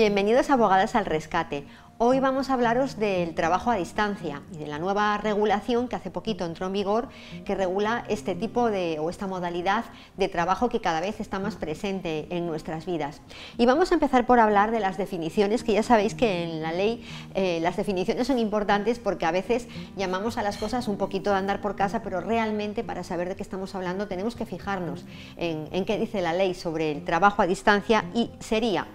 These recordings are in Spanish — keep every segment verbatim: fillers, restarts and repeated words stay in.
Bienvenidos a Abogadas al Rescate. Hoy vamos a hablaros del trabajo a distancia y de la nueva regulación que hace poquito entró en vigor, que regula este tipo de o esta modalidad de trabajo que cada vez está más presente en nuestras vidas. Y vamos a empezar por hablar de las definiciones, que ya sabéis que en la ley eh, las definiciones son importantes porque a veces llamamos a las cosas un poquito de andar por casa, pero realmente para saber de qué estamos hablando tenemos que fijarnos en, en qué dice la ley sobre el trabajo a distancia, y sería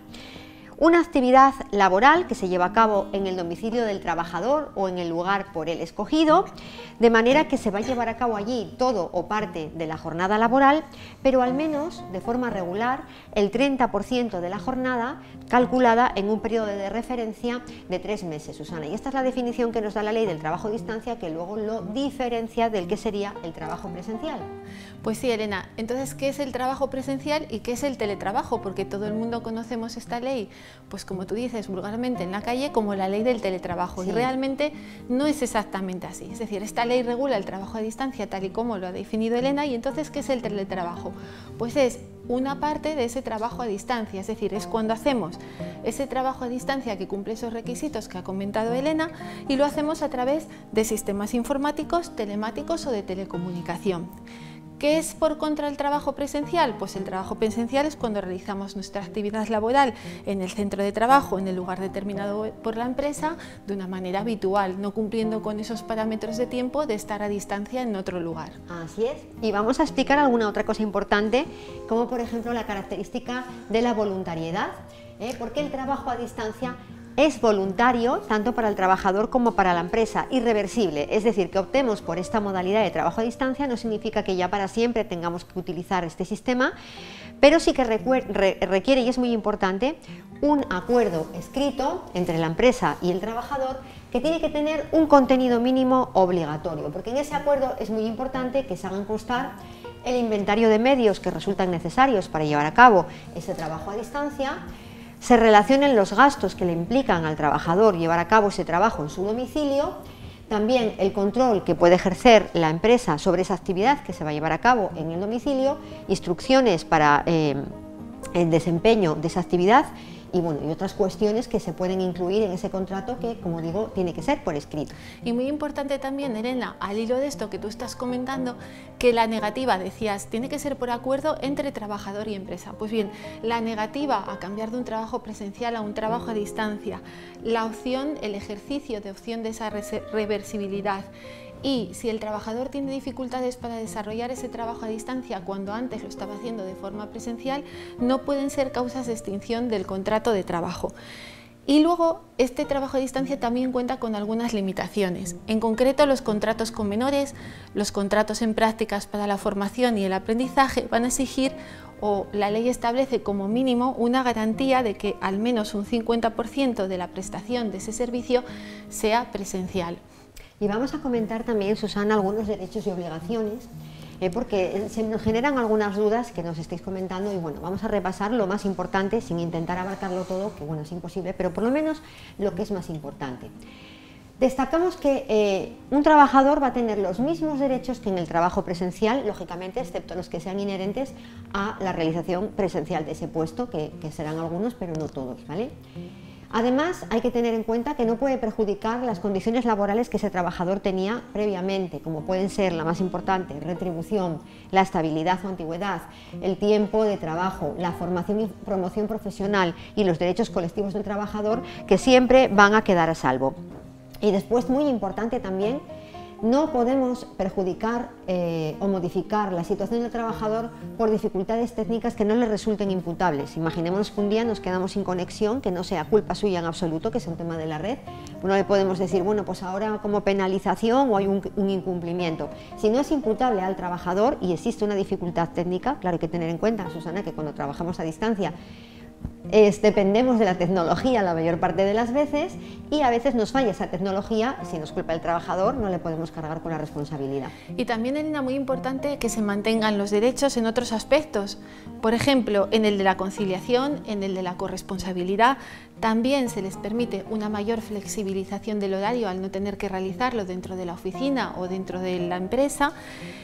una actividad laboral que se lleva a cabo en el domicilio del trabajador o en el lugar por él escogido, de manera que se va a llevar a cabo allí todo o parte de la jornada laboral, pero al menos de forma regular el treinta por ciento de la jornada calculada en un periodo de referencia de tres meses, Susana. Y esta es la definición que nos da la ley del trabajo a distancia, que luego lo diferencia del que sería el trabajo presencial. Pues sí, Elena. Entonces, ¿qué es el trabajo presencial y qué es el teletrabajo? Porque todo el mundo conocemos esta ley, pues como tú dices, vulgarmente en la calle, como la ley del teletrabajo. Sí. Y realmente no es exactamente así. Es decir, esta ley regula el trabajo a distancia tal y como lo ha definido Elena. Y entonces, ¿qué es el teletrabajo? Pues es una parte de ese trabajo a distancia, es decir, es cuando hacemos ese trabajo a distancia que cumple esos requisitos que ha comentado Elena, y lo hacemos a través de sistemas informáticos, telemáticos o de telecomunicación. ¿Qué es por contra el trabajo presencial? Pues el trabajo presencial es cuando realizamos nuestra actividad laboral en el centro de trabajo, en el lugar determinado por la empresa, de una manera habitual, no cumpliendo con esos parámetros de tiempo de estar a distancia en otro lugar. Así es. Y vamos a explicar alguna otra cosa importante, como por ejemplo la característica de la voluntariedad, ¿eh? Porque el trabajo a distancia es voluntario tanto para el trabajador como para la empresa, irreversible, es decir, que optemos por esta modalidad de trabajo a distancia no significa que ya para siempre tengamos que utilizar este sistema, pero sí que requiere, y es muy importante, un acuerdo escrito entre la empresa y el trabajador que tiene que tener un contenido mínimo obligatorio, porque en ese acuerdo es muy importante que se hagan constar el inventario de medios que resultan necesarios para llevar a cabo ese trabajo a distancia, se relacionen los gastos que le implican al trabajador llevar a cabo ese trabajo en su domicilio, también el control que puede ejercer la empresa sobre esa actividad que se va a llevar a cabo en el domicilio, instrucciones para eh, el desempeño de esa actividad y, bueno, y otras cuestiones que se pueden incluir en ese contrato que, como digo, tiene que ser por escrito. Y muy importante también, Elena, al hilo de esto que tú estás comentando, que la negativa, decías, tiene que ser por acuerdo entre trabajador y empresa. Pues bien, la negativa a cambiar de un trabajo presencial a un trabajo a distancia, la opción, el ejercicio de opción de esa reversibilidad, y si el trabajador tiene dificultades para desarrollar ese trabajo a distancia cuando antes lo estaba haciendo de forma presencial, no pueden ser causas de extinción del contrato de trabajo. Y luego, este trabajo a distancia también cuenta con algunas limitaciones. En concreto, los contratos con menores, los contratos en prácticas para la formación y el aprendizaje van a exigir, o la ley establece como mínimo, una garantía de que al menos un cincuenta por ciento de la prestación de ese servicio sea presencial. Y vamos a comentar también, Susana, algunos derechos y obligaciones, eh, porque se nos generan algunas dudas que nos estáis comentando y, bueno, vamos a repasar lo más importante sin intentar abarcarlo todo, que, bueno, es imposible, pero por lo menos lo que es más importante. Destacamos que eh, un trabajador va a tener los mismos derechos que en el trabajo presencial, lógicamente, excepto los que sean inherentes a la realización presencial de ese puesto, que, que serán algunos, pero no todos, ¿vale? Además, hay que tener en cuenta que no puede perjudicar las condiciones laborales que ese trabajador tenía previamente, como pueden ser, la más importante, retribución, la estabilidad o antigüedad, el tiempo de trabajo, la formación y promoción profesional y los derechos colectivos del trabajador, que siempre van a quedar a salvo. Y después, muy importante también, no podemos perjudicar eh, o modificar la situación del trabajador por dificultades técnicas que no le resulten imputables. Imaginémonos que un día nos quedamos sin conexión, que no sea culpa suya en absoluto, que es un tema de la red. No le podemos decir, bueno, pues ahora como penalización o hay un, un incumplimiento. Si no es imputable al trabajador y existe una dificultad técnica, claro, hay que tener en cuenta, Susana, que cuando trabajamos a distancia Es, dependemos de la tecnología la mayor parte de las veces y a veces nos falla esa tecnología, si nos culpa el trabajador no le podemos cargar con la responsabilidad. Y también, Elena, muy importante que se mantengan los derechos en otros aspectos, por ejemplo, en el de la conciliación, en el de la corresponsabilidad. También se les permite una mayor flexibilización del horario al no tener que realizarlo dentro de la oficina o dentro de la empresa.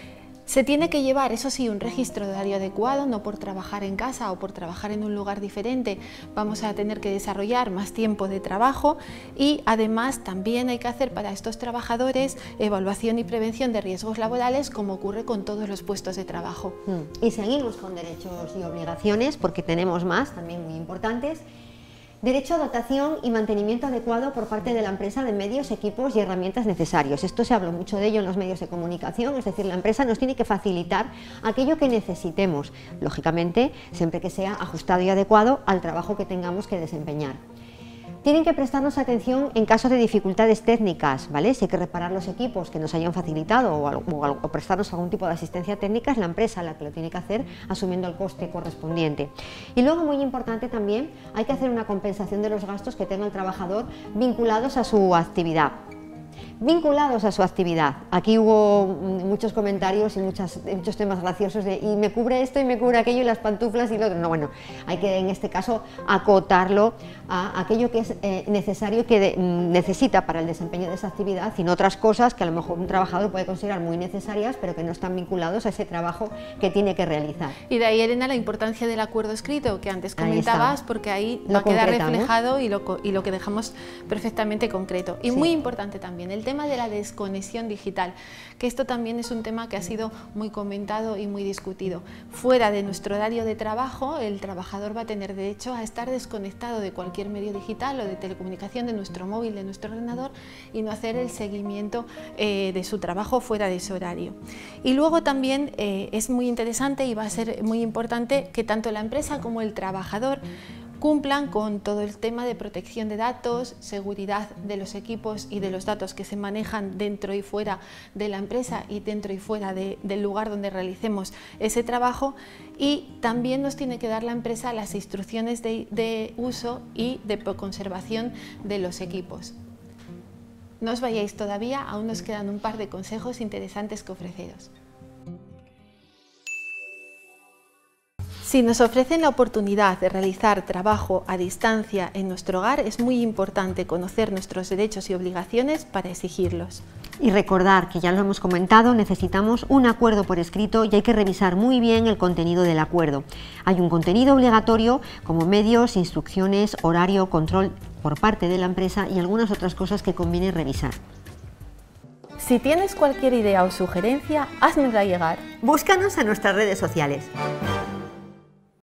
Se tiene que llevar, eso sí, un registro de horario adecuado, no por trabajar en casa o por trabajar en un lugar diferente vamos a tener que desarrollar más tiempo de trabajo, y además también hay que hacer para estos trabajadores evaluación y prevención de riesgos laborales, como ocurre con todos los puestos de trabajo. Y seguimos con derechos y obligaciones, porque tenemos más, también muy importantes. Derecho a dotación y mantenimiento adecuado por parte de la empresa de medios, equipos y herramientas necesarios. Esto se habló mucho de ello en los medios de comunicación, es decir, la empresa nos tiene que facilitar aquello que necesitemos, lógicamente, siempre que sea ajustado y adecuado al trabajo que tengamos que desempeñar. Tienen que prestarnos atención en caso de dificultades técnicas, ¿vale? Si hay que reparar los equipos que nos hayan facilitado o, o, o prestarnos algún tipo de asistencia técnica, es la empresa la que lo tiene que hacer, asumiendo el coste correspondiente. Y luego, muy importante también, hay que hacer una compensación de los gastos que tenga el trabajador vinculados a su actividad. Vinculados a su actividad. Aquí hubo muchos comentarios y muchas, muchos temas graciosos de y me cubre esto y me cubre aquello y las pantuflas y lo otro. No, bueno, hay que en este caso acotarlo a aquello que es eh, necesario, que de, necesita para el desempeño de esa actividad, y no otras cosas que a lo mejor un trabajador puede considerar muy necesarias, pero que no están vinculados a ese trabajo que tiene que realizar. Y de ahí, Elena, la importancia del acuerdo escrito que antes comentabas, porque ahí lo va a quedar reflejado y lo, y lo que dejamos perfectamente concreto. Y sí, muy importante también el tema de la desconexión digital, que esto también es un tema que ha sido muy comentado y muy discutido. Fuera de nuestro horario de trabajo, el trabajador va a tener derecho a estar desconectado de cualquier medio digital o de telecomunicación, de nuestro móvil, de nuestro ordenador, y no hacer el seguimiento eh, de su trabajo fuera de ese horario. Y luego también eh, es muy interesante y va a ser muy importante que tanto la empresa como el trabajador cumplan con todo el tema de protección de datos, seguridad de los equipos y de los datos que se manejan dentro y fuera de la empresa y dentro y fuera de, del lugar donde realicemos ese trabajo, y también nos tiene que dar la empresa las instrucciones de, de uso y de conservación de los equipos. No os vayáis todavía, aún nos quedan un par de consejos interesantes que ofreceros. Si nos ofrecen la oportunidad de realizar trabajo a distancia en nuestro hogar, es muy importante conocer nuestros derechos y obligaciones para exigirlos. Y recordar que ya lo hemos comentado, necesitamos un acuerdo por escrito y hay que revisar muy bien el contenido del acuerdo. Hay un contenido obligatorio como medios, instrucciones, horario, control por parte de la empresa y algunas otras cosas que conviene revisar. Si tienes cualquier idea o sugerencia, háznosla llegar. Búscanos en nuestras redes sociales.